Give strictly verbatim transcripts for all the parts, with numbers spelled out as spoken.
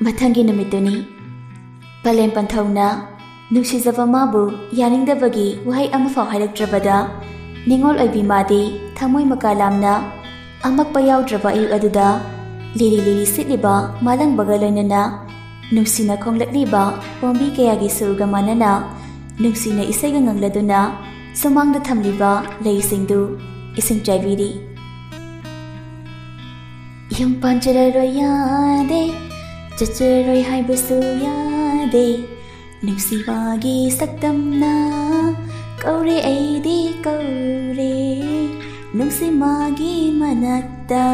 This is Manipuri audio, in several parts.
Matangi numituni Palem panthongna Nuksizava mabu yaningdabagi wahai amafau hairagdrabada Ningol oibi madi thamoi makalamna amakpa yaudraba ayuk aduda liri liri sitliba malangbaga loinana Nuksina khonglakliba pombi kayagi suruga manana Nuksina isaiga ngangladuna sumangda thamliba leisingdu ising chaibiri Yum panchararoi yade chacharoi haibasu yade Nuksibagi saktamna kaure aidi kaure Nuksimagi manakta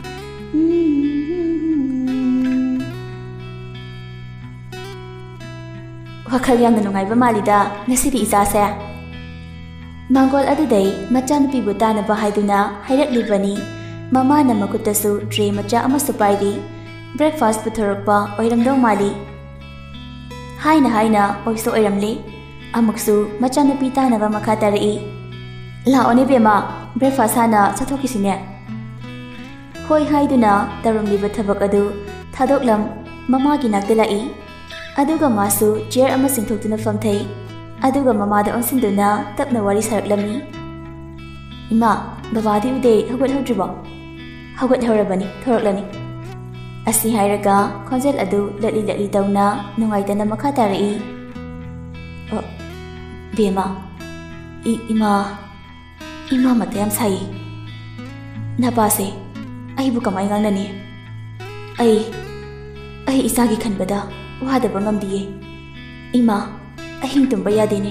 Wakal yamna nungayba malida ngasidi isase Mangol adudai machanupibu tanaba haiduna hairatlibani Mama na makutasu tray macha amasu paidi breakfast puthorakpa oiramdau mali Haina haina oiso oiramle Amaksu machanupi tanaba makha tarai Laone bema breakfast hana chathokisine Hoi haiduna tarumliba thabak adu thadoklam mama gi nakda lai aduga masu chair ama singthoktuna famthai aduga mama da onsinduna tapna wari saraklami Ima babadi ude hagot hodriba hagot horabani thoraklani Asi hairaga khonjel adu latli latli tawna nungaitana makha tarai Oh bema I ima Ima matayam sai Napase Aibu kamay ngangnani Ay Ay isagi khanbada wadaba ngamdiye Ima ahing tumba yadene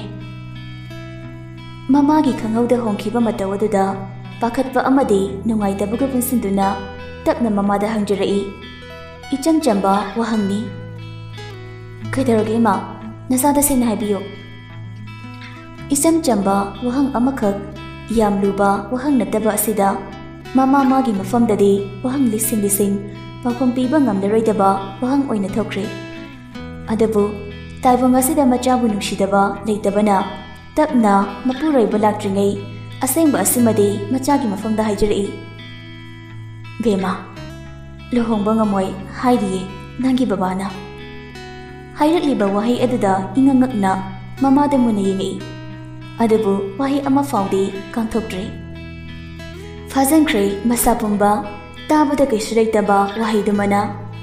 Mamagi khangauda hongkhiba matawaduda pakhatpa amadi nungaitabuga punsinduna tapna mamada hangjarai Icham chamba wahangni Kaidarage ma nasada sena haibiyo Isam chamba wahang amakak Yam luba wahang nataba asida Mama magi mafamdadi wahang lising lising Pakom piba ngamdaroidaba wahang oina thokre Adabu taibong asida machabu nungsidaba leitabana Tapna mapuroiba laktringai Asengba asimadi machagi mafamda haijarai Bema Lohongba ngamoy haidiye nangi babana Hairatliba wahai aduda ingangakna mamada muna yingai Adabu wahi ama faudi kangthokdre Fazankre masapumba tabada kaisuraitaba wahi dumana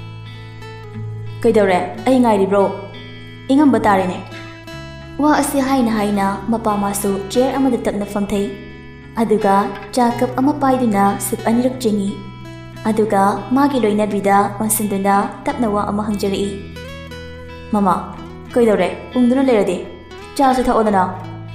Kaidore ay ngairibro ingamba tarene Wa asi haina haina mapamasu chair amada tapna famthai Aduga chakap ama paiduna sip anirak chingi Aduga magi loinabida onsinduna tapna wa ama hangjarai Mama kaidore ungduna lerade cha sa thaodana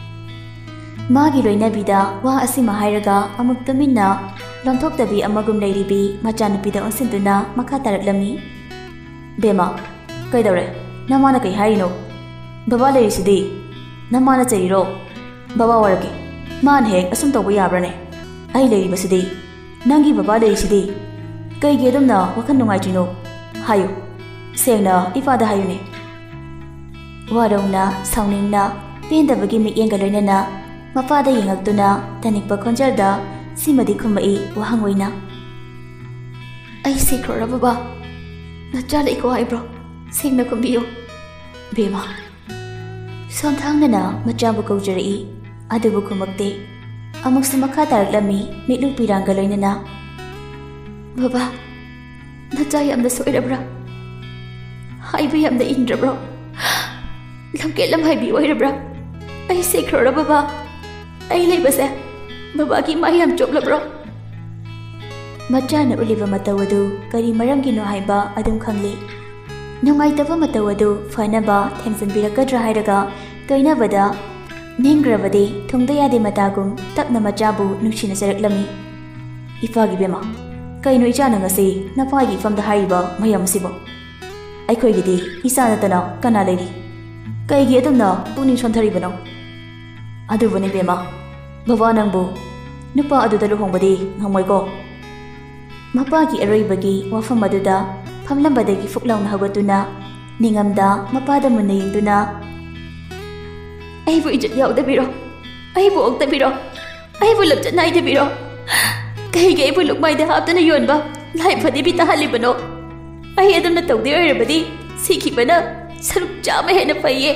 Magi loinabida wa asima hairaga amuk taminna lomthoktabi amagum leiribi machanupida onsinduna makha taraklami Bema kaidore namana kai hairino Baba leirisidi namana chairo Baba warake man hek asum tawba yabrane ai leiribasidi nangi baba leirisidi kai gedumna wakhan nungaitino hayo sengna ifada hayune Warongna sauningna pendabagi mikyenga loinana Mafada yingaktuna tanikpa khonjalda simadi khumai wahangoina Ai sikrora baba Nachala iko haibro singna kumbiyo Bema Somthangnana machabu kaujarai adubu kumakte Amuksu makha taraklami mitlu piranga loinana Baba Nacha yamda soirabra Haibu yamda indrabro Lamkelam haibi oirabra Ai sikrora baba Ay leibase babagi mayam choplabro Machana uliba matawadu kari maramgino haiba adum khangli Nungaitaba matawadu fanaba themsanbirakadra hairaga kainabada ningravadi thungdayade matagum tapna machabu nungsina saraklami Ifagi bema kaino ichana ngasi napagi famda haiba mayam sibo Aikhoigidi isana tana kana leiri Kaigi adumna puning sontharibano Adubani bema Baba nangbu nupa aduda luhongbadi ngamoyko Mapagi aroibagi wafam aduda famlambadagi fuklauna hagatuna ningamda mapada munna yingduna Aibu ijat yaudabiro Aibu oktabiro Aibu lapchannaidabiro Kaigi aibu lukmaida haptana yonba lai phadi bita halibano ꯑꯩ ꯑꯗꯨꯝꯅ ꯇꯧꯗꯦ ꯑꯣꯏꯔꯕꯗꯤ ꯁꯤꯈꯤꯕꯅ ꯁꯔꯨꯛ ꯆꯥꯝꯃ ꯍꯦꯟꯅ ꯐꯩꯌꯦ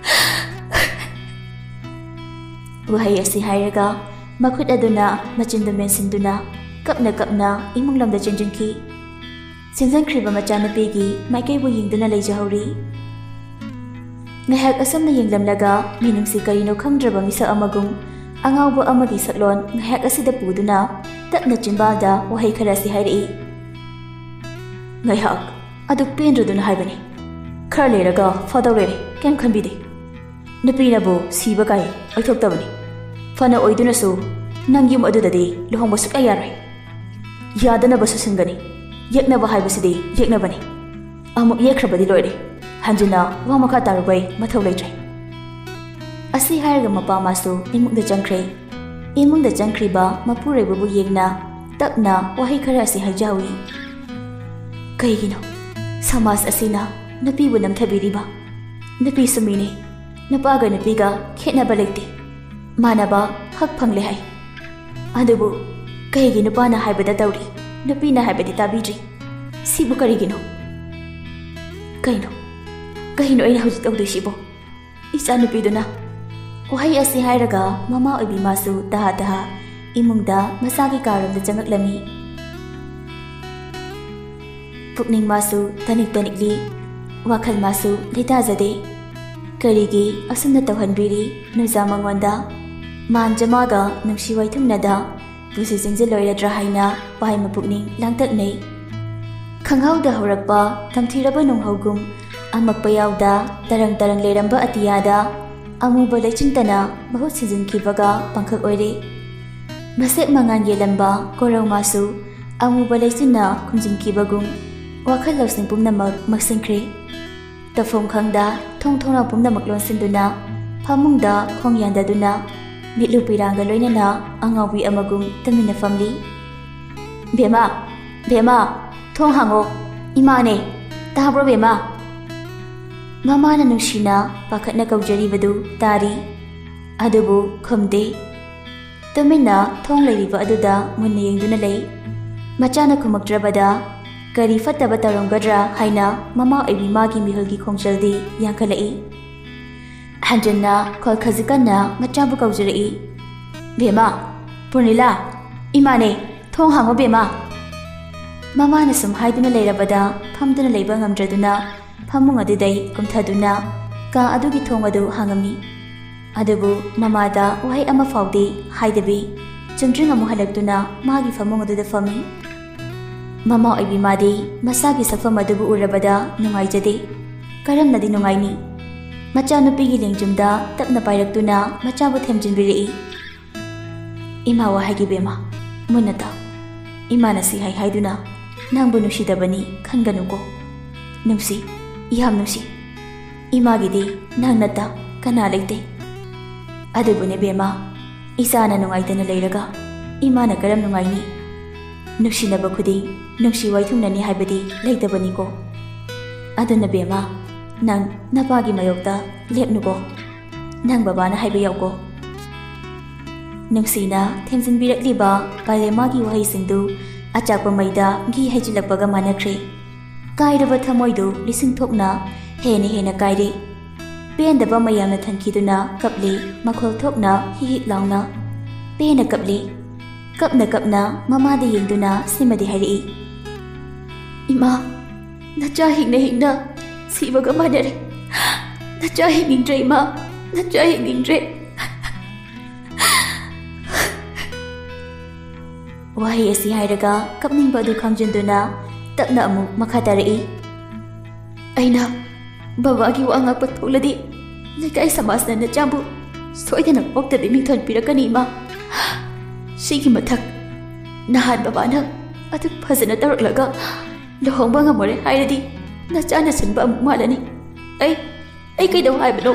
ꯋꯥꯍꯩ ꯑꯁꯤ ꯍꯥꯏꯔꯒ ꯃꯈꯨꯠ ꯑꯗꯨꯅ ꯃꯆꯤꯟꯗꯨ ꯃꯦꯟꯁꯤꯟꯗꯨꯅ ꯀꯞꯅ ꯀꯞꯅ ꯏꯃꯨꯡ ꯂꯣꯝꯗ ꯆꯦꯟꯖꯤꯟꯈꯤ ꯆꯦꯟꯖꯟꯈ꯭ꯔꯤꯕ ꯃꯆꯥꯅꯨꯄꯤꯒꯤ ꯃꯥꯏꯀꯩꯕꯨ ꯌꯦꯡꯗꯨꯅ ꯂꯩꯖꯍꯧꯔꯤ ꯉꯥꯏꯍꯥꯛ ꯑꯁꯨꯝꯅ ꯌꯦꯡꯂꯝꯂꯒ ꯃꯤꯅꯨꯡꯁꯤ ꯀꯔꯤꯅꯣ ꯈꯪꯗ꯭ꯔꯕ ꯃꯤꯁꯛ ꯑꯃꯒꯨꯝ ꯑꯉꯥꯎꯕ ꯑꯃꯒꯤ ꯁꯛꯂꯣꯟ ꯉꯥꯏꯍꯥꯛ ꯑꯁꯤꯗ ꯄꯨꯗꯨꯅ ꯇꯞꯅ ꯆꯤꯟꯕꯥꯜꯗ ꯋꯥꯍꯩ ꯈꯔ ꯑꯁꯤ ꯍꯥꯏꯔꯛꯏ ꯉꯥꯏꯍꯥꯛ ꯑꯗꯨ ꯄꯦꯟꯗ꯭ꯔꯗꯨꯅ ꯍꯥꯏꯕꯅꯤ ꯈꯔ ꯂꯩꯔꯒ ꯐꯗꯧ ꯂꯩꯔꯦ ꯀꯩꯝ ꯈꯟꯕꯤꯗꯦ ꯅꯨꯄꯤꯅꯕꯨ ꯁꯤꯕ ꯀꯥꯏ ꯑꯣꯏꯊꯣꯛꯇꯕꯅꯤ ꯐꯅ ꯑꯣꯏꯗꯨꯅꯁꯨ ꯅꯪ ꯌꯨꯝ ꯑꯗꯨꯗꯗꯤ ꯂꯨꯍꯣꯡꯕ ꯁꯨꯛꯌꯥ ꯌꯥꯔꯣꯏ ꯌꯥꯗꯅꯕꯁꯨ ꯁꯤꯟꯒꯅꯤ ꯌꯦꯛꯅꯕ ꯍꯥꯏꯕꯁꯤꯗꯤ ꯌꯦꯛꯅꯕꯅꯤ ꯑꯃꯨꯛ ꯌꯦꯛꯈ꯭ꯔꯕꯗꯤ ꯂꯣꯏꯔꯦ ꯍꯟꯖꯤꯟꯅ ꯋꯥ ꯃꯈꯥ ꯇꯥꯔꯨꯕꯩ ꯃꯊꯧ ꯂꯩꯇ꯭ꯔꯦ ꯑꯁꯤ ꯍꯥꯏꯔꯒ ꯃꯄꯥ ꯃꯥꯁꯨ ꯏꯃꯨꯡꯗ ꯆꯪꯈ꯭ꯔꯦ ꯏꯃꯨꯡꯗ ꯆꯪꯈ꯭ꯔꯤꯕ ꯃꯄꯨꯔꯣꯏꯕꯕꯨ ꯌꯦꯡꯅ ꯇꯞꯅ ꯋꯥꯍꯩ ꯈꯔ ꯑꯁꯤ ꯍꯥꯏꯖꯍꯧꯏ ꯀꯩꯒꯤꯅꯣ ꯁꯃꯥꯖ ꯑꯁꯤꯅ ꯅꯨꯄꯤꯕꯨ ꯅꯝꯊꯕꯤꯔꯤꯕ ꯅꯨꯄꯤꯁꯨ ꯃꯤꯅꯤ ꯅꯨꯄꯥꯒ ꯅꯨꯄꯤꯒ ꯈꯦꯠꯅꯕ ꯂꯩꯇꯦ ꯃꯥꯟꯅꯕ ꯍꯛ ꯐꯪꯂꯦ ꯍꯥꯏ ꯑꯗꯨꯕꯨ ꯀꯩꯒꯤ ꯅꯨꯄꯥꯅ ꯍꯥꯏꯕꯗ ꯇꯧꯔꯤ ꯅꯨꯄꯤꯅ ꯍꯥꯏꯕꯗꯤ ꯇꯥꯕꯤꯗ꯭ꯔꯤ ꯁꯤꯕꯨ ꯀꯔꯤꯒꯤꯅꯣ ꯀꯩꯅꯣ ꯀꯩꯅꯣ ꯑꯩꯅ ꯍꯧꯖꯤꯛ ꯇꯧꯗꯣꯏꯁꯤꯕꯣ ꯏꯆꯥ ꯅꯨꯄꯤꯗꯨꯅ ꯋꯥꯍꯩ ꯑꯁꯤ ꯍꯥꯏꯔꯒ ꯃꯃꯥ ꯑꯣꯏꯕꯤ ꯃꯥꯁꯨ ꯇꯍꯥ ꯇꯍꯥ ꯏꯃꯨꯡꯗ ꯃꯁꯥꯒꯤ ꯀꯥꯔꯣꯝꯗ ꯆꯪꯉꯛꯂꯝꯃꯤ ꯄꯨꯛꯅꯤꯡ ꯃꯥꯁꯨ ꯇꯅꯤꯛ ꯇꯅꯤꯛꯂꯤ ꯋꯥꯈꯜ ꯃꯥꯁꯨ ꯂꯩꯇꯥꯖꯗꯦ ꯀꯔꯤꯒꯤ ꯑꯁꯨꯝꯅ ꯇꯧꯍꯟꯕꯤꯔꯤ ꯅꯨꯖꯥ ꯃꯉꯣꯟꯗ ꯃꯥꯟꯖ ꯃꯥꯒ ꯅꯨꯡꯁꯤ ꯋꯥꯏꯊꯨꯡꯅꯗ ꯄꯨꯟꯁꯤ ꯆꯤꯡꯖꯤꯜꯂꯣꯏꯔꯗ꯭ꯔꯥ ꯍꯥꯏꯅ ꯄꯥꯏ ꯃꯄꯨꯛꯅꯤꯡ ꯂꯥꯡꯇꯛꯅꯩ ꯈꯪꯍꯧꯗ ꯍꯧꯔꯛꯄ ꯇꯝꯊꯤꯔꯕ ꯅꯣꯡꯍꯧꯒꯨꯝ ꯑꯃꯛꯄ ꯌꯥꯎꯗ ꯇꯔꯪ ꯇꯔꯪ ꯂꯩꯔꯝꯕ ꯑꯇꯤꯌꯥꯗ ꯑꯃꯨꯕ ꯂꯩꯆꯤꯟꯇꯅ ꯃꯍꯨꯠ ꯁꯤꯟꯖꯤꯟꯈꯤꯕꯒ ꯄꯥꯡꯈꯛ ꯑꯣꯏꯔꯦ ꯃꯁꯦꯛ ꯃꯉꯥꯟ ꯌꯦꯜꯂꯝꯕ ꯀꯣꯔꯧ ꯃꯥꯁꯨ ꯑꯃꯨꯕ ꯂꯩꯆꯤꯟꯅ ꯈꯨꯝꯖꯤꯟꯈꯤꯕꯒꯨꯝ ꯋꯥꯈꯜ ꯂꯧꯁꯤꯡ ꯄꯨꯝꯅꯃꯛ ꯃꯛꯁꯤꯟꯈ꯭ꯔꯦ ꯇꯧꯐꯝ ꯈꯪꯗ ꯊꯣꯡ ꯊꯣꯡꯅꯥꯎ ꯄꯨꯝꯅꯃꯛ ꯂꯣꯟꯁꯤꯟꯗꯨꯅ ꯐꯃꯨꯡꯗ ꯈꯣꯡ ꯌꯥꯟꯗꯗꯨꯅ ꯃꯤꯠꯂꯨ ꯄꯤꯔꯥꯡꯒ ꯂꯣꯏꯅꯅ ꯑꯉꯥꯎꯕꯤ ꯑꯃꯒꯨꯝ ꯇꯨꯃꯤꯟꯅ ꯐꯝꯂꯤ ꯕꯦꯃꯥ ꯕꯦꯃꯥ ꯊꯣꯡ ꯍꯥꯡꯉꯣ ꯏꯃꯥꯅꯦ ꯇꯥꯕ꯭ꯔꯣ ꯕꯦꯃꯥ ꯃꯃꯥꯅ ꯅꯨꯡꯁꯤꯅ ꯄꯥꯈꯠꯅ ꯀꯧꯖꯔꯤꯕꯗꯨ ꯇꯥꯔꯤ ꯑꯗꯨꯕꯨ ꯈꯨꯝꯗꯦ ꯇꯨꯃꯤꯟꯅ ꯊꯣꯡ ꯂꯩꯔꯤꯕ ꯑꯗꯨꯗ ꯃꯨꯟꯅ ꯌꯦꯡꯗꯨꯅ ꯂꯩ ꯃꯆꯥꯅ ꯈꯨꯝꯃꯛꯇ꯭ꯔꯕꯗ ꯀꯔꯤ ꯐꯠꯇꯕ ꯇꯧꯔꯝꯒꯗ꯭ꯔꯥ ꯍꯥꯏꯅ ꯃꯃꯥ ꯑꯣꯏꯕꯤ ꯃꯥꯒꯤ ꯃꯤꯍꯨꯜꯒꯤ ꯈꯣꯡꯖꯦꯜꯗꯤ ꯌꯥꯡꯈꯠꯂꯛꯏ ꯍꯟꯖꯤꯟꯅ ꯈꯣꯜ ꯈꯖꯤꯛ ꯀꯟꯅ ꯃꯆꯥꯕꯨ ꯀꯧꯖꯔꯛꯏ ꯕꯦꯃꯥ ꯄꯨꯔꯅꯤꯂꯥ ꯏꯃꯥꯅꯦ ꯊꯣꯡ ꯍꯥꯡꯉꯣ ꯕꯦꯃꯥ ꯃꯃꯥꯅ ꯁꯨꯝ ꯍꯥꯏꯗꯨꯅ ꯂꯩꯔꯕꯗ ꯐꯝꯗꯨꯅ ꯂꯩꯕ ꯉꯝꯗ꯭ꯔꯗꯨꯅ ꯐꯃꯨꯡ ꯑꯗꯨꯗꯩ ꯀꯨꯝꯊꯗꯨꯅ ꯀꯥ ꯑꯗꯨꯒꯤ ꯊꯣꯡ ꯑꯗꯨ ꯍꯥꯡꯉꯝꯃꯤ ꯑꯗꯨꯕꯨ ꯃꯃꯥꯗ ꯋꯥꯍꯩ ꯑꯃ ꯐꯥꯎꯗꯤ ꯍꯥꯏꯗꯕꯤ ꯆꯨꯝꯗ꯭ꯔꯤꯡ ꯑꯃꯨꯛ ꯍꯜꯂꯛꯇꯨꯅ ꯃꯥꯒꯤ ꯐꯃꯨꯡ ꯑꯗꯨꯗ ꯐꯝꯃꯤ ꯃꯃꯥ ꯑꯣꯏꯕꯤ ꯃꯥꯗꯤ ꯃꯁꯥꯒꯤ ꯁꯛꯐꯝ ꯑꯗꯨꯕꯨ ꯎꯔꯕꯗ ꯅꯨꯡꯉꯥꯏꯖꯗꯦ ꯀꯔꯝꯅꯗꯤ ꯅꯨꯡꯉꯥꯏꯅꯤ ꯃꯆꯥꯅꯨꯄꯤꯒꯤ ꯂꯦꯡꯖꯨꯝꯗ ꯇꯞꯅ ꯄꯥꯏꯔꯛꯇꯨꯅ ꯃꯆꯥꯕꯨ ꯊꯦꯝꯖꯤꯟꯕꯤꯔꯛꯏ ꯏꯃꯥ ꯋꯥꯍꯩꯒꯤ ꯕꯦꯃꯥ ꯃꯨꯟꯅ ꯇꯥꯎ ꯏꯃꯥꯅ ꯁꯤ ꯍꯥꯏ ꯍꯥꯏꯗꯨꯅ ꯅꯪꯕꯨ ꯅꯨꯡꯁꯤꯗꯕꯅꯤ ꯈꯟꯒꯅꯨꯀꯣ ꯅꯨꯡꯁꯤ ꯌꯥꯝ ꯅꯨꯡꯁꯤ ꯏꯃꯥꯒꯤꯗꯤ ꯅꯪ ꯅꯠꯇ ꯀꯅꯥ ꯂꯩꯇꯦ ꯑꯗꯨꯕꯨꯅꯦ ꯕꯦꯃꯥ ꯏꯆꯥꯅ ꯅꯨꯡꯉꯥꯏꯇꯅ ꯂꯩꯔꯒ ꯏꯃꯥꯅ ꯀꯔꯝ ꯅꯨꯡꯉꯥꯏꯅꯤ ꯅꯨꯡꯁꯤꯅꯕ ꯈꯨꯗꯤꯡ ꯅꯨꯡꯁꯤ ꯋꯥꯏꯊꯨꯡꯅꯅꯤ ꯍꯥꯏꯕꯗꯤ ꯂꯩꯇꯕꯅꯤꯀꯣ ꯑꯗꯨꯅ ꯕꯦꯃꯥ ꯅꯪ ꯅꯄꯥꯒꯤ ꯃꯥꯌꯣꯛꯇ ꯂꯦꯞꯅꯨꯀꯣ ꯅꯪ ꯕꯕꯥꯅ ꯍꯥꯏꯕ ꯌꯥꯎꯀꯣ ꯅꯨꯡꯁꯤꯅ ꯊꯦꯝꯖꯤꯟꯕꯤꯔꯛꯂꯤꯕ ꯄꯥꯂꯦꯃꯥꯒꯤ ꯋꯥꯍꯩꯁꯤꯡꯗꯨ ꯑꯆꯥꯛꯄ ꯃꯩꯗ ꯘꯤ ꯍꯩꯖꯤꯜꯂꯛꯄꯒ ꯃꯥꯟꯅꯈ꯭ꯔꯦ ꯀꯥꯏꯔꯕ ꯊꯃꯣꯏꯗꯨ ꯂꯤꯁꯤꯡ ꯊꯣꯛꯅ ꯍꯦꯟꯅ ꯍꯦꯟꯅ ꯀꯥꯏꯔꯦ ꯄꯦꯟꯗꯕ ꯃꯌꯥꯝꯅ ꯊꯟꯈꯤꯗꯨꯅ ꯀꯞꯂꯤ ꯃꯈꯣꯜ ꯊꯣꯛꯅ ꯍꯤ ꯍꯤ ꯂꯥꯎꯅ ꯄꯦꯟꯅ ꯀꯞꯂꯤ ꯀꯞꯅ ꯀꯞꯅ ꯃꯃꯥꯗ ꯌꯦꯡꯗꯨꯅ ꯁꯤꯃꯗꯤ ꯍꯥꯏꯔꯛꯏ ꯏꯃꯥ ꯅꯆꯥ ꯍꯤꯡꯅ ꯍꯤꯡꯅ ꯁꯤꯕꯒ ꯃꯥꯟꯅꯔꯦ ꯅꯆꯥ ꯍꯤꯡꯅꯤꯡꯗ꯭ꯔꯦ ꯏꯃꯥ ꯅꯆꯥ ꯍꯤꯡꯅꯤꯡꯗ꯭ꯔꯦ ꯋꯥꯍꯩ ꯑꯁꯤ ꯍꯥꯏꯔꯒ ꯀꯞꯅꯤꯡꯕ ꯑꯗꯨ ꯈꯪꯖꯤꯟꯗꯨꯅ ꯇꯞꯅ ꯑꯃꯨꯛ ꯃꯈꯥ ꯇꯥꯔꯛꯏ ꯑꯩꯅ ꯕꯕꯥꯒꯤ ꯋꯥ ꯉꯥꯛꯄ ꯊꯣꯛꯂꯗꯤ ꯂꯩꯀꯥꯏ ꯁꯃꯥꯖꯅ ꯅꯆꯥꯕꯨ ꯁꯣꯏꯗꯅ ꯄꯣꯛꯇꯕꯤ ꯃꯤꯡꯊꯣꯟ ꯄꯤꯔꯛꯀꯅꯤ ꯏꯃꯥ ꯁꯤꯒꯤ ꯃꯊꯛ ꯅꯍꯥꯟ ꯕꯕꯥꯅ ꯑꯗꯨ ꯐꯖꯅ ꯇꯧꯔꯛꯂꯒ ꯂꯨꯍꯣꯡꯕ ꯉꯝꯃꯣꯏ ꯍꯥꯏꯔꯗꯤ ꯅꯆꯥꯅ ꯁꯤꯟꯕ ꯑꯃꯨꯛ ꯃꯥꯜꯂꯅꯤ ꯑꯩ ꯑꯩ ꯀꯩꯗꯧ ꯍꯥꯏꯕꯅꯣ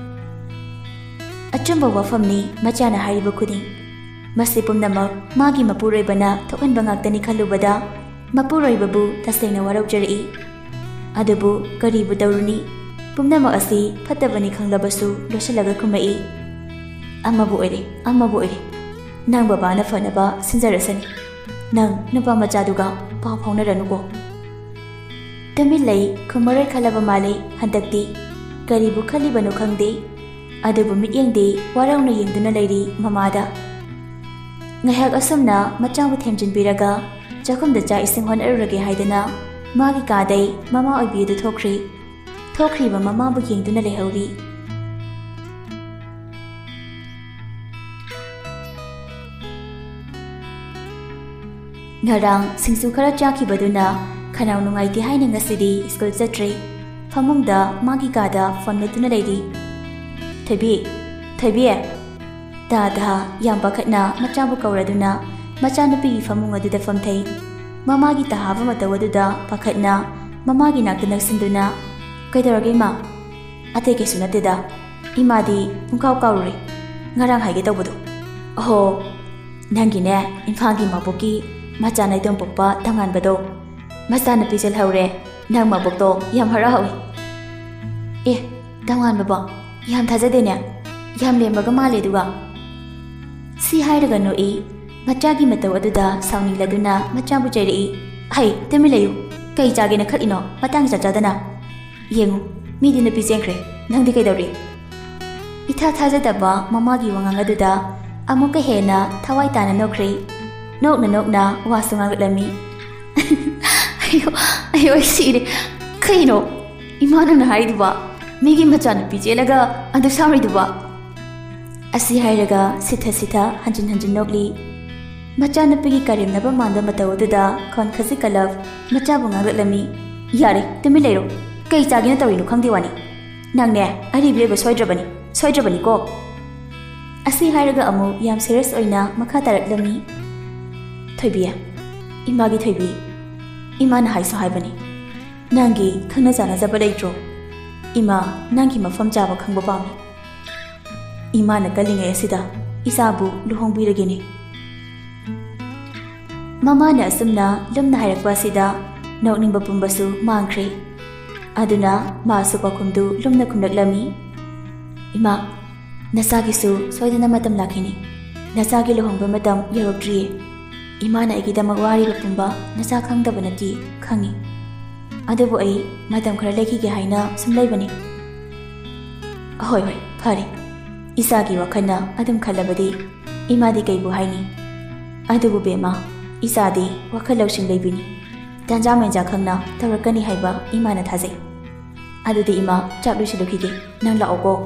ꯑꯆꯨꯝꯕ ꯋꯥꯐꯝꯅꯤ ꯃꯆꯥꯅ ꯍꯥꯏꯔꯤꯕ ꯈꯨꯗꯤꯡ ꯃꯁꯤ ꯄꯨꯝꯅꯃꯛ ꯃꯥꯒꯤ ꯃꯄꯨꯔꯣꯏꯕꯅ ꯊꯣꯛꯍꯟꯕ ꯉꯥꯛꯇꯅꯤ ꯈꯜꯂꯨꯕꯗ ꯃꯄꯨꯔꯣꯏꯕꯕꯨ ꯇꯁꯦꯡꯅ ꯋꯥꯔꯧꯖꯔꯛꯏ ꯑꯗꯨꯕꯨ ꯀꯔꯤꯕꯨ ꯇꯧꯔꯨꯅꯤ ꯄꯨꯝꯅꯃꯛ ꯑꯁꯤ ꯐꯠꯇꯕꯅꯤ ꯈꯪꯂꯕꯁꯨ ꯂꯣꯠꯁꯤꯜꯂꯒ ꯈꯨꯝꯃꯛꯏ ꯑꯃꯕꯨ ꯑꯣꯏꯔꯦ ꯑꯃꯕꯨ ꯑꯣꯏꯔꯦ ꯅꯪ ꯕꯕꯥꯅ ꯐꯅꯕ ꯁꯤꯟꯖꯔꯁꯅꯤ ꯅꯪ ꯅꯨꯄꯥ ꯃꯆꯥꯗꯨꯒ ꯄꯥꯎ ꯐꯥꯎꯅꯔꯅꯨꯀꯣ ꯇꯨꯃꯤꯟꯂꯩ ꯈꯨꯝꯃꯔꯣꯏ ꯈꯜꯂꯕ ꯃꯥꯜꯂꯤ ꯍꯟꯗꯛꯇꯤ ꯀꯔꯤꯕꯨ ꯈꯜꯂꯤꯕꯅꯣ ꯈꯪꯗꯦ ꯑꯗꯨꯕꯨ ꯃꯤꯠꯌꯦꯡꯗꯤ ꯋꯥꯔꯧꯅ ꯌꯦꯡꯗꯨꯅ ꯂꯩꯔꯤ ꯃꯃꯥꯗ ꯉꯥꯏꯍꯥꯛ ꯑꯁꯨꯝꯅ ꯃꯆꯥꯕꯨ ꯊꯦꯝꯖꯤꯟꯕꯤꯔꯒ ꯆꯥꯛꯈꯨꯝꯗ ꯆꯥꯛ ꯏꯁꯤꯡ ꯍꯣꯠꯅꯔꯨꯔꯒꯦ ꯍꯥꯏꯗꯨꯅ ꯃꯥꯒꯤ ꯀꯥꯗꯩ ꯃꯃꯥ ꯑꯣꯏꯕꯤ ꯑꯗꯨ ꯊꯣꯛꯈ꯭ꯔꯤ ꯊꯣꯛꯈ꯭ꯔꯤꯕ ꯃꯃꯥꯕꯨ ꯌꯦꯡꯗꯨꯅ ꯂꯩꯍꯧꯔꯤ ꯉꯔꯥꯡ ꯁꯤꯡꯖꯨ ꯈꯔ ꯆꯥꯈꯤꯕꯗꯨꯅ ꯈꯅꯥꯎ ꯅꯨꯡꯉꯥꯏꯇꯦ ꯍꯥꯏꯅ ꯉꯁꯤꯗꯤ ꯁ꯭ꯀꯨꯜ ꯆꯠꯇ꯭ꯔꯦ ꯐꯃꯨꯡꯗ ꯃꯥꯒꯤ ꯀꯥꯗ ꯐꯣꯟ ꯃꯦꯠꯇꯨꯅ ꯂꯩꯔꯤ ꯊꯣꯏꯕꯤ ꯊꯣꯏꯕꯤ ꯇꯥꯗ ꯌꯥꯝ ꯄꯥꯈꯠꯅ ꯃꯆꯥꯕꯨ ꯀꯧꯔꯗꯨꯅ ꯃꯆꯥꯅꯨꯄꯤꯒꯤ ꯐꯃꯨꯡ ꯑꯗꯨꯗ ꯐꯝꯊꯩ ꯃꯃꯥꯒꯤ ꯇꯥꯍꯥꯕ ꯃꯇꯧ ꯑꯗꯨꯗ ꯄꯥꯈꯠꯅ ꯃꯃꯥꯒꯤ ꯅꯥꯛꯇ ꯅꯛꯁꯤꯟꯗꯨꯅ ꯀꯩꯗꯧꯔꯒꯦ ꯏꯃꯥ ꯑꯇꯩ ꯀꯩꯁꯨ ꯅꯠꯇꯦꯗ ꯏꯃꯥꯗꯤ ꯄꯨꯡꯀꯥꯎ ꯀꯥꯎꯔꯨꯔꯦ ꯉꯔꯥꯡ ꯍꯥꯏꯒꯦ ꯇꯧꯕꯗꯣ ꯑꯍꯣ ꯅꯪꯒꯤꯅꯦ ꯏꯝꯐꯥꯜꯒꯤ ꯃꯕꯣꯛꯀꯤ ꯃꯆꯥ ꯅꯥꯏꯇꯣꯝ ꯄꯣꯛꯄ ꯇꯝꯉꯥꯟꯕꯗꯣ ꯃꯆꯥꯅꯨꯄꯤ ꯆꯦꯜꯍꯧꯔꯦ ꯅꯪ ꯃꯕꯣꯛꯇꯣ ꯌꯥꯝ ꯍꯔꯥꯎꯍꯧꯏ ꯑꯦ ꯇꯝꯉꯥꯟꯕꯕꯣ ꯌꯥꯝ ꯊꯥꯖꯗꯦꯅꯦ ꯌꯥꯝ ꯂꯦꯝꯕꯒ ꯃꯥꯜꯂꯦ ꯑꯗꯨꯒ ꯁꯤ ꯍꯥꯏꯔꯒ ꯅꯣꯛꯏ ꯃꯆꯥꯒꯤ ꯃꯇꯧ ꯑꯗꯨꯗ ꯁꯥꯎꯅꯤꯡꯂꯗꯨꯅ ꯃꯆꯥꯕꯨ ꯆꯩꯔꯛꯏ ꯍꯩ ꯇꯨꯃꯤꯟ ꯂꯩꯌꯨ ꯀꯩ ꯆꯥꯒꯦꯅ ꯈꯠꯂꯤꯅꯣ ꯃꯇꯥꯡ ꯆꯞ ꯆꯥꯗꯅ ꯌꯦꯡꯉꯨ ꯃꯤꯗꯤ ꯅꯨꯄꯤ ꯆꯦꯟꯈ꯭ꯔꯦ ꯅꯪꯗꯤ ꯀꯩꯗꯧꯔꯤ ꯏꯊꯥ ꯊꯥꯖꯗꯕ ꯃꯃꯥꯒꯤ ꯋꯥꯉꯥꯡ ꯑꯗꯨꯗ ꯑꯃꯨꯛꯀ ꯍꯦꯟꯅ ꯊꯋꯥꯏ ꯇꯥꯅ ꯅꯣꯛꯈ꯭ꯔꯦ ꯅꯣꯛꯅ ꯅꯣꯛꯅ ꯋꯥꯁꯨ ꯉꯥꯡꯂꯛꯂꯝꯃꯤ ꯑꯌꯣ ꯑꯌꯣ ꯑꯩ ꯁꯤꯔꯦ ꯀꯩꯅꯣ ꯏꯃꯥ ꯅꯪꯅ ꯍꯥꯏꯔꯤꯗꯨꯕ ꯃꯤꯒꯤ ꯃꯆꯥꯅꯨꯄꯤ ꯆꯦꯜꯂꯒ ꯑꯗꯨ ꯁꯥꯎꯔꯤꯗꯨꯕ ꯑꯁꯤ ꯍꯥꯏꯔꯒ ꯁꯤꯊ ꯁꯤꯊ ꯍꯟꯖꯤꯟ ꯍꯟꯖꯤꯟ ꯅꯣꯛꯂꯤ ꯃꯆꯥꯅꯨꯄꯤꯒꯤ ꯀꯔꯦꯝꯅꯕ ꯃꯥꯟꯕ ꯃꯇꯧ ꯑꯗꯨꯗ ꯈꯣꯟ ꯈꯖꯤꯛ ꯀꯜꯂꯞ ꯃꯆꯥꯕꯨ ꯉꯥꯡꯂꯛꯂꯝꯃꯤ ꯌꯥꯔꯦ ꯇꯨꯃꯤꯟ ꯂꯩꯔꯣ ꯀꯩ ꯆꯥꯒꯦꯅ ꯇꯧꯔꯤꯅꯣ ꯈꯪꯗꯦ ꯋꯥꯅꯤ ꯅꯪꯅꯦ ꯑꯔꯤꯕ ꯂꯩꯕ ꯁꯣꯏꯗ꯭ꯔꯕꯅꯤ ꯁꯣꯏꯗ꯭ꯔꯕꯅꯤꯀꯣ ꯑꯁꯤ ꯍꯥꯏꯔꯒ ꯑꯃꯨꯛ ꯌꯥꯝ ꯁꯦꯔꯤꯌꯁ ꯑꯣꯏꯅ ꯃꯈꯥ ꯇꯥꯔꯛꯂꯝꯃꯤ ꯊꯣꯏꯕꯤ ꯏꯃꯥꯒꯤ ꯊꯣꯏꯕꯤ ꯏꯃꯥꯅ ꯍꯥꯏꯁꯨ ꯍꯥꯏꯕꯅꯤ ꯅꯪꯒꯤ ꯈꯪꯅ ꯆꯥꯟꯅꯖꯕ ꯂꯩꯇ꯭ꯔꯣ ꯏꯃꯥ ꯅꯪꯒꯤ ꯃꯐꯝ ꯆꯥꯕ ꯈꯪꯕ ꯄꯥꯝꯃꯤ ꯏꯃꯥꯅ ꯀꯜꯂꯤꯉꯩ ꯑꯁꯤꯗ ꯏꯆꯥꯕꯨ ꯂꯨꯍꯣꯡꯕꯤꯔꯒꯦꯅꯦ ꯃꯃꯥꯅ ꯑꯁꯨꯝꯅ ꯂꯨꯝꯅ ꯍꯥꯏꯔꯛꯄ ꯑꯁꯤꯗ ꯅꯣꯛꯅꯤꯡꯕ ꯄꯨꯝꯕꯁꯨ ꯃꯥꯡꯈ꯭ꯔꯦ ꯑꯗꯨꯅ ꯃꯥꯁꯨ ꯄꯥꯎꯈꯨꯝꯗꯨ ꯂꯨꯝꯅ ꯈꯨꯝꯂꯛꯂꯝꯃꯤ ꯏꯃꯥ ꯅꯆꯥꯒꯤꯁꯨ ꯁꯣꯏꯗꯅ ꯃꯇꯝ ꯂꯥꯛꯈꯤꯅꯤ ꯅꯆꯥꯒꯤ ꯂꯨꯍꯣꯡꯕ ꯃꯇꯝ ꯌꯧꯔꯛꯇ꯭ꯔꯤꯌꯦ ꯏꯃꯥꯅ ꯑꯩꯒꯤꯗꯃꯛ ꯋꯥꯔꯤꯕ ꯄꯨꯝꯕ ꯅꯆꯥ ꯈꯪꯗꯕ ꯅꯠꯇꯦ ꯈꯪꯉꯤ ꯑꯗꯨꯕꯨ ꯑꯩ ꯃꯇꯝ ꯈꯔ ꯂꯩꯈꯤꯒꯦ ꯍꯥꯏꯅ ꯁꯨꯝ ꯂꯩꯕꯅꯤ ꯍꯣꯏ ꯍꯣꯏ ꯐꯔꯦ ꯏꯆꯥꯒꯤ ꯋꯥꯈꯜꯅ ꯑꯗꯨꯝ ꯈꯜꯂꯕꯗꯤ ꯏꯃꯥꯗꯤ ꯀꯩꯕꯨ ꯍꯥꯏꯅꯤ ꯑꯗꯨꯕꯨ ꯕꯦꯝꯃ ꯏꯆꯥꯗꯤ ꯋꯥꯈꯜ ꯂꯧꯁꯤꯡ ꯂꯩꯕꯤꯅꯤ ꯇꯥꯟꯖꯥ ꯃꯦꯟꯖꯥ ꯈꯪꯅ ꯇꯧꯔꯛꯀꯅꯤ ꯍꯥꯏꯕ ꯏꯃꯥꯅ ꯊꯥꯖꯩ ꯑꯗꯨꯗꯤ ꯏꯃꯥ ꯆꯥꯛ ꯂꯣꯏꯁꯤꯜꯂꯨꯈꯤꯒꯦ ꯅꯪ ꯂꯥꯛꯑꯣꯀꯣ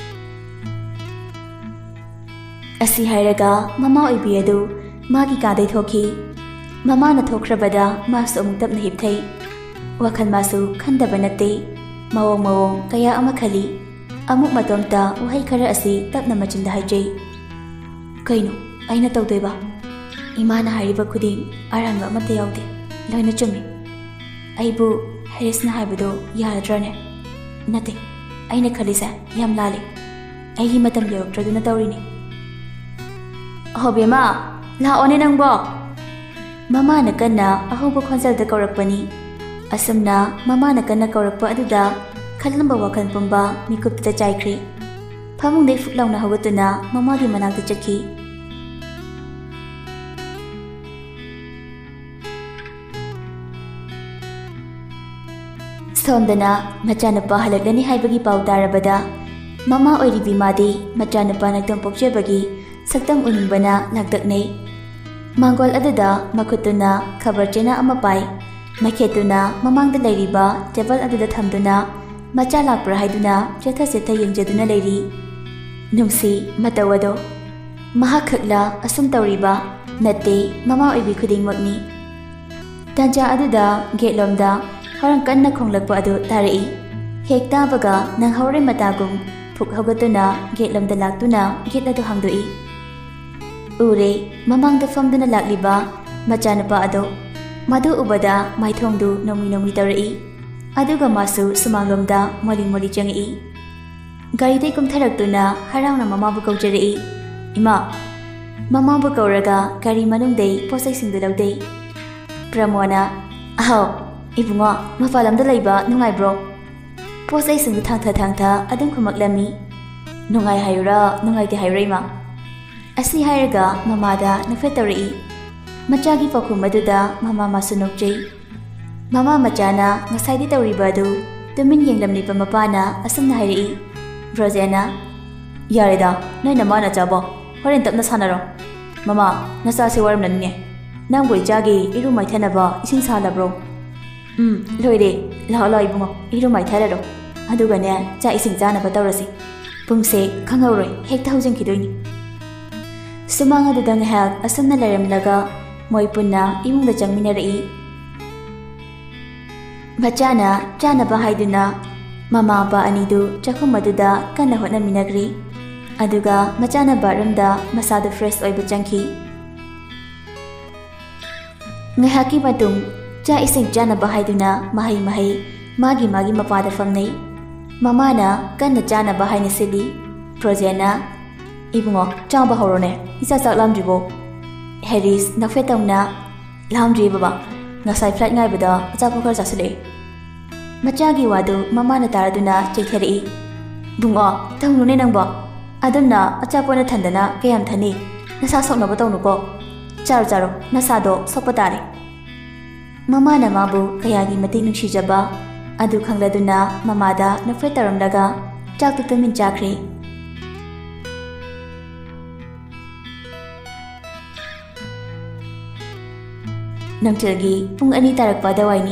ꯑꯁꯤ ꯍꯥꯏꯔꯒ ꯃꯃꯥ ꯑꯣꯏꯕꯤ ꯑꯗꯨ ꯃꯥꯒꯤ ꯀꯥꯗꯩ ꯊꯣꯛꯈꯤ ꯃꯃꯥꯅ ꯊꯣꯛꯈ꯭ꯔꯕꯗ ꯃꯥꯁꯨ ꯑꯃꯨꯛ ꯇꯞꯅ ꯍꯤꯞꯊꯩ ꯋꯥꯈꯜ ꯃꯥꯁꯨ ꯈꯟꯗꯕ ꯅꯠꯇꯦ ꯃꯑꯣꯡ ꯃꯑꯣꯡ ꯀꯌꯥ ꯑꯃ ꯈꯜꯂꯤ ꯑꯃꯨꯛ ꯃꯇꯣꯝꯇ ꯋꯥꯍꯩ ꯈꯔ ꯑꯁꯤ ꯇꯞꯅ ꯃꯆꯤꯟꯗ ꯍꯥꯏꯖꯩ ꯀꯩꯅꯣ ꯑꯩꯅ ꯇꯧꯗꯣꯏꯕ ꯏꯃꯥꯅ ꯍꯥꯏꯔꯤꯕ ꯈꯨꯗꯤꯡ ꯑꯔꯥꯟꯕ ꯑꯃꯠꯇ ꯌꯥꯎꯗꯦ ꯂꯣꯏꯅ ꯆꯨꯝꯃꯤ ꯑꯩꯕꯨ ꯍꯦꯔꯤꯁꯅ ꯍꯥꯏꯕꯗꯣ ꯌꯥꯔꯗ꯭ꯔꯅꯦ ꯅꯠꯇꯦ ꯑꯩꯅ ꯈꯜꯂꯤꯁꯦ ꯌꯥꯝ ꯂꯥꯜꯂꯤ ꯑꯩꯒꯤ ꯃꯇꯝ ꯌꯧꯔꯛꯇ꯭ꯔꯗꯨꯅ ꯇꯧꯔꯤꯅꯤ ꯑꯍꯣ ꯕꯦꯝꯃ ꯂꯥꯛꯑꯣꯅꯦ ꯅꯪꯕꯣ ꯃꯃꯥꯅ ꯀꯟꯅ ꯑꯍꯧꯕ ꯈꯣꯟꯖꯦꯜꯗ ꯀꯧꯔꯛꯄꯅꯤ ꯑꯁꯨꯝꯅ ꯃꯃꯥꯅ ꯀꯟꯅ ꯀꯧꯔꯛꯄ ꯑꯗꯨꯗ ꯈꯜꯂꯝꯕ ꯋꯥꯈꯜ ꯄꯨꯝꯕ ꯃꯤꯀꯨꯞꯇ ꯆꯥꯏꯈ꯭ꯔꯦ ꯐꯃꯨꯡꯗꯩ ꯐꯨꯛ ꯂꯥꯎꯅ ꯍꯧꯒꯠꯇꯨꯅ ꯃꯃꯥꯒꯤ ꯃꯅꯥꯛꯇ ꯆꯠꯈꯤ ꯁꯣꯝꯗꯅ ꯃꯆꯥꯅꯨꯄꯥ ꯍꯜꯂꯛꯂꯅꯤ ꯍꯥꯏꯕꯒꯤ ꯄꯥꯎ ꯇꯥꯔꯕꯗ ꯃꯃꯥ ꯑꯣꯏꯔꯤꯕꯤ ꯃꯥꯗꯤ ꯃꯆꯥꯅꯨꯄꯥ ꯅꯥꯏꯇꯣꯝ ꯄꯣꯛꯆꯕꯒꯤ ꯁꯛꯇꯝ ꯎꯅꯤꯡꯕꯅ ꯂꯥꯛꯇꯛꯅꯩ ꯃꯥꯡꯒꯣꯜ ꯑꯗꯨꯗ ꯃꯈꯨꯠꯇꯨꯅ ꯈꯕꯔ ꯆꯦꯅꯥ ꯑꯃ ꯄꯥꯏ ꯃꯩꯈꯦꯠꯇꯨꯅ ꯃꯃꯥꯡꯗ ꯂꯩꯔꯤꯕ ꯇꯦꯕꯜ ꯑꯗꯨꯗ ꯊꯝꯗꯨꯅ ꯃꯆꯥ ꯂꯥꯛꯄ꯭ꯔꯥ ꯍꯥꯏꯗꯨꯅ ꯆꯦꯠꯊ ꯆꯦꯠꯊ ꯌꯦꯡꯖꯗꯨꯅ ꯂꯩꯔꯤ ꯅꯨꯡꯁꯤ ꯃꯇꯧ ꯑꯗꯣ ꯃꯍꯥꯛ ꯈꯛꯂ ꯑꯁꯨꯝ ꯇꯧꯔꯤꯕ ꯅꯠꯇꯦ ꯃꯃꯥ ꯑꯣꯏꯕꯤ ꯈꯨꯗꯤꯡꯃꯛꯅꯤ ꯇꯥꯟꯖꯥ ꯑꯗꯨꯗ ꯒꯦꯠꯂꯣꯝꯗ ꯍꯣꯔꯪ ꯀꯟꯅ ꯈꯣꯡꯂꯛꯄ ꯑꯗꯨ ꯇꯥꯔꯛꯏ ꯍꯦꯛ ꯇꯥꯕꯒ ꯅꯪꯍꯧꯔꯦ ꯃꯇꯥꯒꯨꯝ ꯐꯨꯛ ꯍꯧꯒꯠꯇꯨꯅ ꯒꯦꯠꯂꯣꯝꯗ ꯂꯥꯛꯇꯨꯅ ꯒꯦꯠ ꯑꯗꯨ ꯍꯥꯡꯗꯣꯛꯏ ꯎꯔꯦ ꯃꯃꯥꯡꯗ ꯐꯝꯗꯨꯅ ꯂꯥꯛꯂꯤꯕ ꯃꯆꯥꯅꯨꯄꯥ ꯑꯗꯣ ꯃꯗꯨ ꯎꯕꯗ ꯃꯥꯏꯊꯣꯡꯗꯨ ꯅꯣꯡꯃꯤ ꯅꯣꯡꯃꯤ ꯇꯧꯔꯛꯏ ꯑꯗꯨꯒ ꯃꯥꯁꯨ ꯁꯨꯃꯥꯡꯂꯣꯝꯗ ꯃꯣꯂꯤ ꯃꯣꯂꯤ ꯆꯪꯉꯛꯏ ꯒꯥꯔꯤꯗꯩ ꯀꯨꯝꯊꯔꯛꯇꯨꯅ ꯍꯔꯥꯎꯅ ꯃꯃꯥꯕꯨ ꯀꯧꯖꯔꯛꯏ ꯏꯃꯥ ꯃꯃꯥꯕꯨ ꯀꯧꯔꯒ ꯒꯥꯔꯤ ꯃꯅꯨꯡꯗꯩ ꯄꯣꯠꯆꯩꯁꯤꯡꯗꯨ ꯂꯧꯗꯩ ꯄ꯭ꯔꯃꯣꯅ ꯑꯍꯥꯎ ꯏꯕꯨꯡꯉꯣ ꯃꯄꯥꯟ ꯂꯝꯗ ꯂꯩꯕ ꯅꯨꯡꯉꯥꯏꯕ꯭ꯔꯣ ꯄꯣꯠꯆꯩꯁꯤꯡꯗꯨ ꯊꯥꯡꯊ ꯊꯥꯡꯊ ꯑꯗꯨꯝ ꯈꯨꯝꯃꯛꯂꯝꯃꯤ ꯅꯨꯡꯉꯥꯏ ꯍꯥꯏꯌꯨꯔꯥ ꯅꯨꯡꯉꯥꯏꯇꯦ ꯍꯥꯏꯌꯨꯔꯥ ꯏꯃꯥ ꯑꯁꯤ ꯍꯥꯏꯔꯒ ꯃꯃꯥꯗ ꯅꯣꯛꯐꯦꯠ ꯇꯧꯔꯛꯏ ꯃꯆꯥꯒꯤ ꯄꯥꯎꯈꯨꯝ ꯑꯗꯨꯗ ꯃꯃꯥ ꯃꯥꯁꯨ ꯅꯣꯛꯆꯩ Mama machana ngasai di tawriba adu tumin yenglamliba mapana asumna hairi. Brojena yarida noi namana chabo horen tapna sanaro. Mama nasa se waram nanne. Nang boi jagi iru mai thanaba ising salabro. Um loire la la ibungo iru mai thararo. Aduga ne cha ising jana ba tawrasi. Pungse khangauroi hekta hujing khidoini. Sumanga dudang hak asumna laramlaga moi punna imungda changminari. Machana chana ba haiduna mama ba anidu chakhum aduda kana hotna minagri. Aduga machana baramda masada fresh oiba changki. Ngahaki matung cha ising chana ba haiduna mahai mahai magi magi mapada famnei. Mama na kana chana ba haina sili. Projena ibungo chamba horone isa sak lamdribo. Harris nakfetongna lamdri baba ngasai flight ngai bada acha pokhar jasule. Machagi wadu mama na taraduna cheikhari. Bungo tangune nangbo adunna acha pona thandana kayam thani nasa sokna batawnu ko. Charo charo nasado sokpatare. Mama na mabu kayagi mati nungshijaba adu khangladuna mamada nakfetaramdaga chaktu tumin chakri. Nangtilgi pung ani tarakpa dawaini.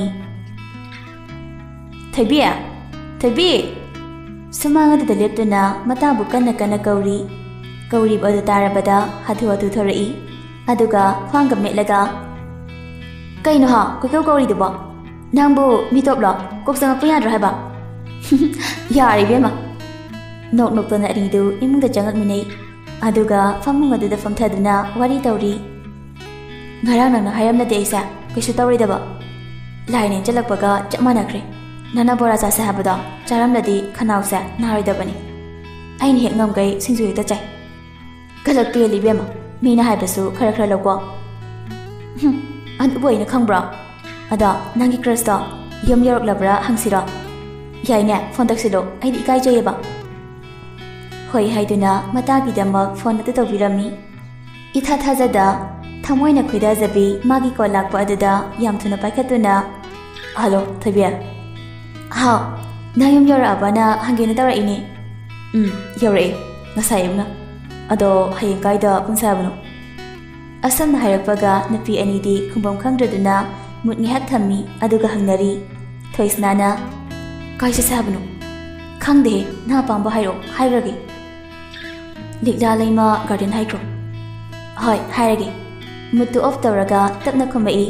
Thoibi Thoibi Sumanga da leptuna matabu kanna kanna kauri. Kauri badu tarabada hatu hatu thorai. Aduga khwangam metlaga. Kaino ha kokau kauri duba. Nangbu mitopla koksanga payadra haba. Yari bema. Nok nok tana ridu imungda jangak minai. Aduga famunga duda famthaduna wari tauri. Ngarang nang hayam na deisa kaisu tawridaba laine jalakpaga chapmanakre nana bora sa sahabada charam ladi khanausa naridabani ain hek ngamgai singju hekta chai galak te libema mina haibasu khara khara lokwa hm an boina khangbra ada nangi crush da yam yorok labra hangsira yaine phone taksilo aidi kai jayeba hoi haiduna matagi damak phone atu tawbirami itha thajada Thamoina khuida zabi magi ko lakpa aduda yam thuna paikhatuna Hello Thoibi Ha nayum yora abana hangena tara ini Um yore ngasayumna ado hayeng kaida punsabunu Asamna hayrakpaga napi anidi khumbam khangdraduna mutni hak thammi aduga hangnari Thoisnana kaisa sabunu khangde na pamba hairo hairagi Likla laima garden haikro Hoi hairagi Mutu off tawraga tapna khumai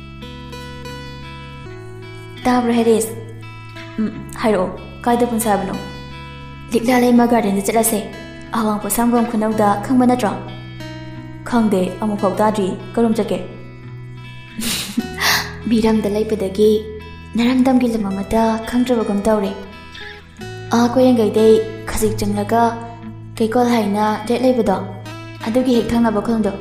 Tabra Harris Um hairo kaida punsabunu Likla laima garden da chalase awang po sambam khunauda khangba natra Khangde amu phau tadri karum chake Biram da laipadagi naramdam gi lamamata khangdrabagam tawre A koyangai dei khasik changlaga kaikol haina det laibada adugi hek thangna bakhangdo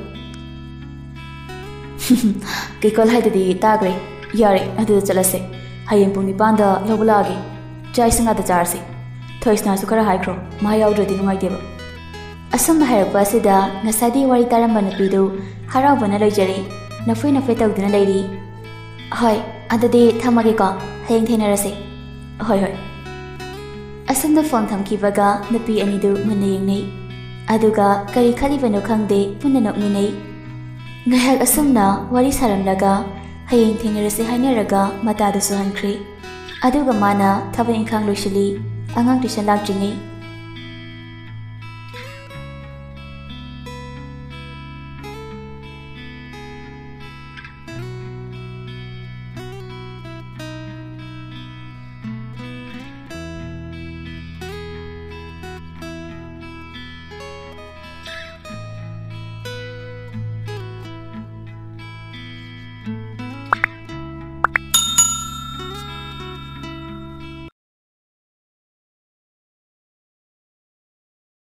Kaikol haidadi tagre yare adu chalase hayeng pung nipanda lobulagi chai singa da charse Thoisna su khara haikro ma yaudradi nungai deba Asam hairpa asida ngasadi wari taramba napidu haraubana laijari nafui nafui tawduna lairi Hoi adadi thamage ko hayeng thainarase Hoi hoi Asam da phone thamkibaga napi anidu munna yengnei aduga kari khalibano khangde punna nokminei Ngahak asumna wari saramlaga hayeng thainarase hainaraga matadu su hankri aduga mana thaban inkhang loisili angang tuition lakjingai